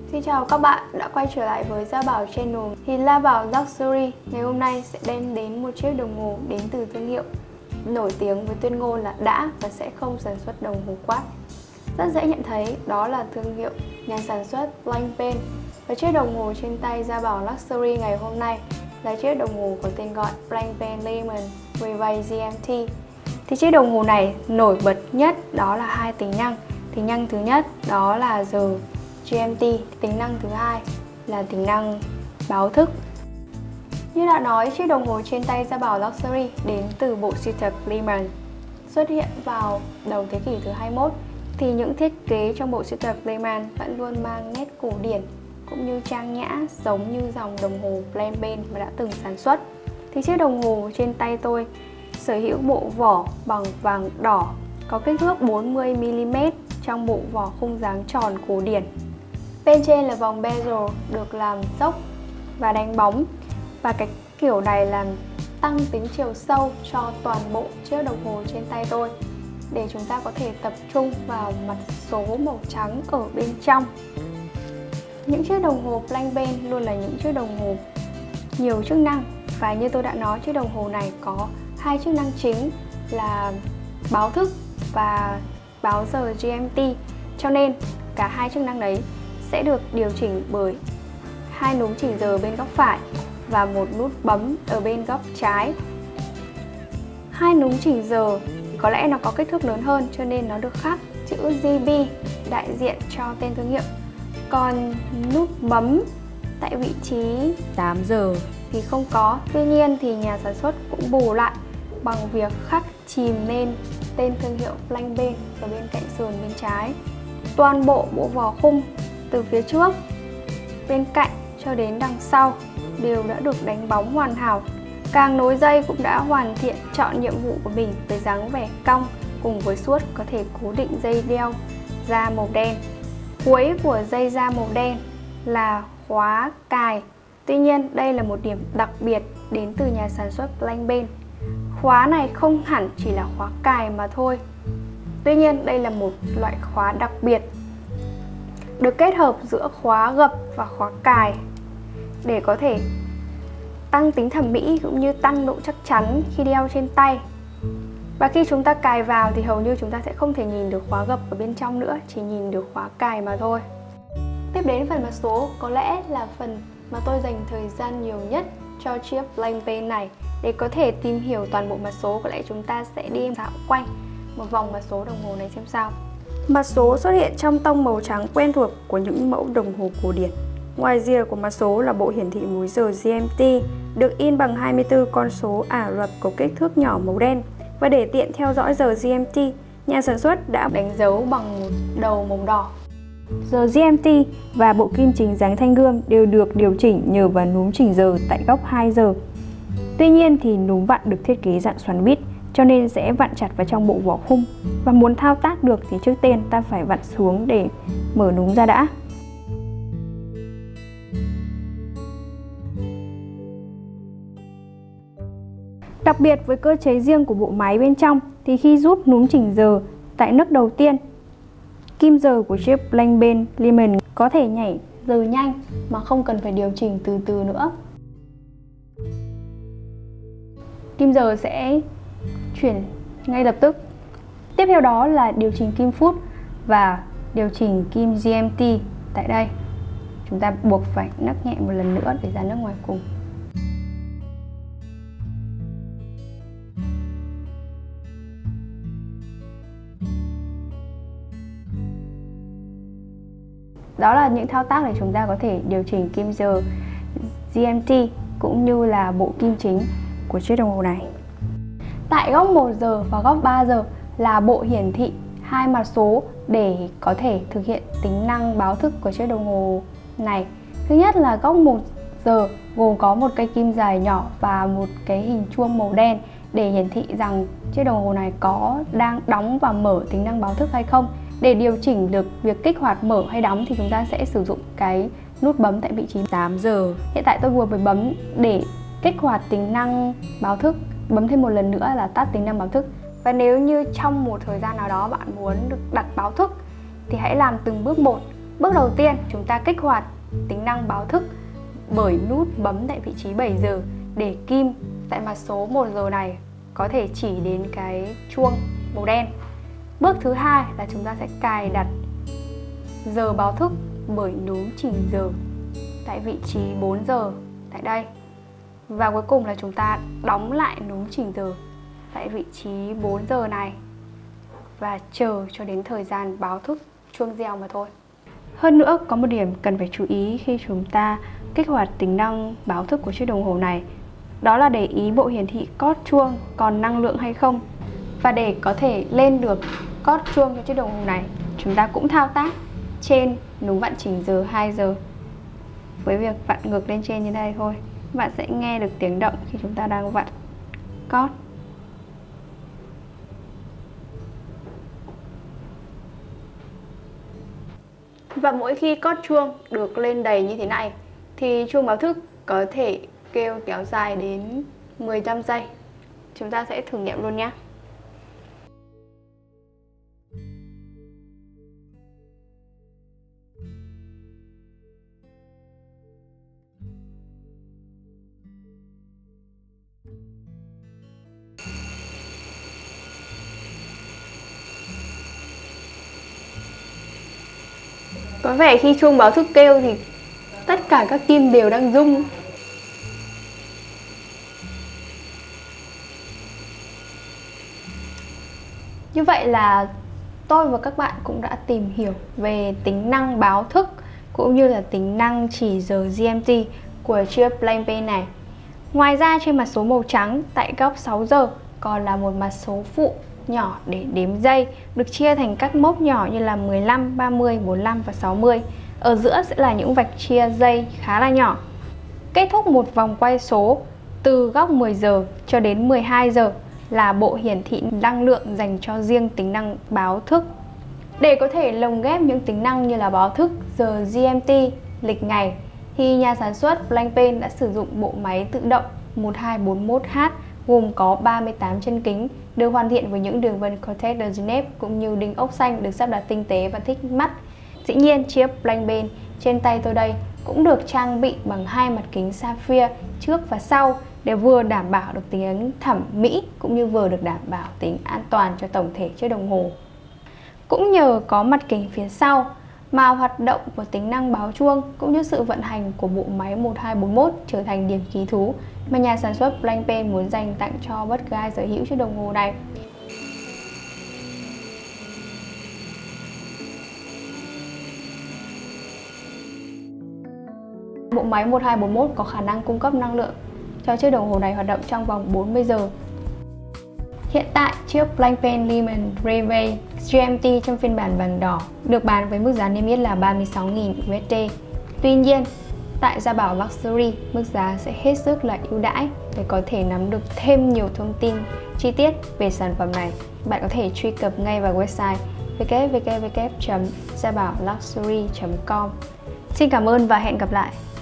Xin chào các bạn đã quay trở lại với Gia Bảo Channel. Thì La Bảo Luxury ngày hôm nay sẽ đem đến một chiếc đồng hồ đến từ thương hiệu nổi tiếng với tuyên ngôn là đã và sẽ không sản xuất đồng hồ quát. Rất dễ nhận thấy đó là thương hiệu nhà sản xuất Blancpain. Và chiếc đồng hồ trên tay Gia Bảo Luxury ngày hôm nay là chiếc đồng hồ có tên gọi Blancpain Lemon Reveil GMT. Thì chiếc đồng hồ này nổi bật nhất đó là hai tính năng. Tính năng thứ nhất đó là giờ GMT, tính năng thứ hai là tính năng báo thức. Như đã nói, chiếc đồng hồ trên tay Gia Bảo Luxury đến từ bộ sưu tập Lemon xuất hiện vào đầu thế kỷ thứ 21. Thì những thiết kế trong bộ sưu tập Lemon vẫn luôn mang nét cổ điển cũng như trang nhã giống như dòng đồng hồ Blancpain mà đã từng sản xuất. Thì chiếc đồng hồ trên tay tôi sở hữu bộ vỏ bằng vàng đỏ có kích thước 40mm trong bộ vỏ khung dáng tròn cổ điển. Bên trên là vòng bezel được làm dốc và đánh bóng, và cái kiểu này làm tăng tính chiều sâu cho toàn bộ chiếc đồng hồ trên tay tôi để chúng ta có thể tập trung vào mặt số màu trắng ở bên trong. Những chiếc đồng hồ Blancpain luôn là những chiếc đồng hồ nhiều chức năng, và như tôi đã nói, chiếc đồng hồ này có hai chức năng chính là báo thức và báo giờ GMT, cho nên cả hai chức năng đấy sẽ được điều chỉnh bởi hai núm chỉnh giờ bên góc phải và một nút bấm ở bên góc trái. Hai núm chỉnh giờ có lẽ nó có kích thước lớn hơn cho nên nó được khắc chữ GB đại diện cho tên thương hiệu. Còn nút bấm tại vị trí 8 giờ thì không có. Tuy nhiên thì nhà sản xuất cũng bù lại bằng việc khắc chìm lên tên thương hiệu Blancpain ở bên cạnh sườn bên trái. Toàn bộ bộ vỏ khung từ phía trước, bên cạnh cho đến đằng sau đều đã được đánh bóng hoàn hảo. Càng nối dây cũng đã hoàn thiện chọn nhiệm vụ của mình với dáng vẻ cong cùng với suốt có thể cố định dây đeo da màu đen. Cuối của dây da màu đen là khóa cài. Tuy nhiên đây là một điểm đặc biệt đến từ nhà sản xuất Blancpain. Khóa này không hẳn chỉ là khóa cài mà thôi. Tuy nhiên đây là một loại khóa đặc biệt được kết hợp giữa khóa gập và khóa cài để có thể tăng tính thẩm mỹ cũng như tăng độ chắc chắn khi đeo trên tay. Và khi chúng ta cài vào thì hầu như chúng ta sẽ không thể nhìn được khóa gập ở bên trong nữa, chỉ nhìn được khóa cài mà thôi. Tiếp đến phần mã số, có lẽ là phần mà tôi dành thời gian nhiều nhất cho chiếc Blancpain này. Để có thể tìm hiểu toàn bộ mã số, có lẽ chúng ta sẽ đi dạo quanh một vòng mã số đồng hồ này xem sao. Mã số xuất hiện trong tông màu trắng quen thuộc của những mẫu đồng hồ cổ điển. Ngoài rìa của mã số là bộ hiển thị múi giờ GMT được in bằng 24 con số Ả Rập có kích thước nhỏ màu đen. Và để tiện theo dõi giờ GMT, nhà sản xuất đã đánh dấu bằng một đầu màu đỏ. Giờ GMT và bộ kim chỉnh dáng thanh gươm đều được điều chỉnh nhờ vào núm chỉnh giờ tại góc 2 giờ. Tuy nhiên thì núm vặn được thiết kế dạng xoắn vít cho nên sẽ vặn chặt vào trong bộ vỏ khung. Và muốn thao tác được thì trước tiên ta phải vặn xuống để mở núm ra đã. Đặc biệt với cơ chế riêng của bộ máy bên trong thì khi rút núm chỉnh giờ tại nấc đầu tiên, kim giờ của chiếc Blancpain Lemon có thể nhảy giờ nhanh mà không cần phải điều chỉnh từ từ nữa. Kim giờ sẽ chuyển ngay lập tức. Tiếp theo đó là điều chỉnh kim phút và điều chỉnh kim GMT tại đây. Chúng ta buộc phải nấc nhẹ một lần nữa để ra nấc ngoài cùng. Đó là những thao tác để chúng ta có thể điều chỉnh kim giờ GMT cũng như là bộ kim chính của chiếc đồng hồ này. Tại góc 1 giờ và góc 3 giờ là bộ hiển thị hai mặt số để có thể thực hiện tính năng báo thức của chiếc đồng hồ này. Thứ nhất là góc 1 giờ gồm có một cây kim dài nhỏ và một cái hình chuông màu đen để hiển thị rằng chiếc đồng hồ này có đang đóng và mở tính năng báo thức hay không. Để điều chỉnh được việc kích hoạt mở hay đóng thì chúng ta sẽ sử dụng cái nút bấm tại vị trí 8 giờ. Hiện tại tôi vừa mới bấm để kích hoạt tính năng báo thức, bấm thêm một lần nữa là tắt tính năng báo thức. Và nếu như trong một thời gian nào đó bạn muốn được đặt báo thức thì hãy làm từng bước một Bước đầu tiên, chúng ta kích hoạt tính năng báo thức bởi nút bấm tại vị trí 7 giờ để kim tại mặt số 1 giờ này có thể chỉ đến cái chuông màu đen. Bước thứ hai là chúng ta sẽ cài đặt giờ báo thức bởi núm chỉnh giờ tại vị trí 4 giờ tại đây. Và cuối cùng là chúng ta đóng lại núm chỉnh giờ tại vị trí 4 giờ này và chờ cho đến thời gian báo thức chuông reo mà thôi. Hơn nữa, có một điểm cần phải chú ý khi chúng ta kích hoạt tính năng báo thức của chiếc đồng hồ này, đó là để ý bộ hiển thị cót chuông còn năng lượng hay không. Và để có thể lên được cót chuông cho chiếc đồng hồ này, chúng ta cũng thao tác trên núm vặn chỉnh giờ 2 giờ. Với việc vặn ngược lên trên như đây thôi, bạn sẽ nghe được tiếng động khi chúng ta đang vặn cót. Và mỗi khi cót chuông được lên đầy như thế này thì chuông báo thức có thể kêu kéo dài đến 15 giây. Chúng ta sẽ thử nghiệm luôn nhé. Có vẻ khi chuông báo thức kêu thì tất cả các kim đều đang rung. Như vậy là tôi và các bạn cũng đã tìm hiểu về tính năng báo thức cũng như là tính năng chỉ giờ GMT của chiếc BlackBerry này. Ngoài ra, trên mặt số màu trắng tại góc 6 giờ còn là một mặt số phụ nhỏ để đếm giây, được chia thành các mốc nhỏ như là 15, 30, 45 và 60. Ở giữa sẽ là những vạch chia giây khá là nhỏ. Kết thúc một vòng quay số từ góc 10 giờ cho đến 12 giờ là bộ hiển thị năng lượng dành cho riêng tính năng báo thức. Để có thể lồng ghép những tính năng như là báo thức, giờ GMT, lịch ngày, thì nhà sản xuất Blancpain đã sử dụng bộ máy tự động 1241H gồm có 38 chân kính, được hoàn thiện với những đường vân Cortex de Genève cũng như đinh ốc xanh được sắp đặt tinh tế và thích mắt. Dĩ nhiên, chiếc Blancpain trên tay tôi đây cũng được trang bị bằng hai mặt kính sapphire trước và sau để vừa đảm bảo được tính thẩm mỹ cũng như vừa được đảm bảo tính an toàn cho tổng thể chiếc đồng hồ. Cũng nhờ có mặt kính phía sau mà hoạt động của tính năng báo chuông cũng như sự vận hành của bộ máy 1241 trở thành điểm kỳ thú mà nhà sản xuất Blancpain muốn dành tặng cho bất cứ ai sở hữu chiếc đồng hồ này. Bộ máy 1241 có khả năng cung cấp năng lượng cho chiếc đồng hồ này hoạt động trong vòng 40 giờ. Hiện tại, chiếc Blancpain Lehman Revay GMT trong phiên bản vàng đỏ được bán với mức giá niêm yết là 36.000 USD. Tuy nhiên, tại Gia Bảo Luxury, mức giá sẽ hết sức là ưu đãi. Để có thể nắm được thêm nhiều thông tin chi tiết về sản phẩm này, bạn có thể truy cập ngay vào website www.giabaoluxury.com. Xin cảm ơn và hẹn gặp lại!